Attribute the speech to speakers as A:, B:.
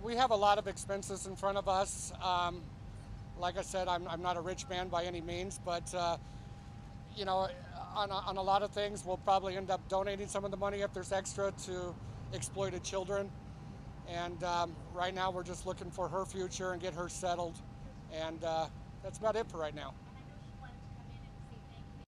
A: we have a lot of expenses in front of us. Like I said, I'm not a rich man by any means, but you know, on a lot of things, we'll probably end up donating some of the money if there's extra to exploited children. And right now, we're just looking for her future and get her settled. And that's about it for right now.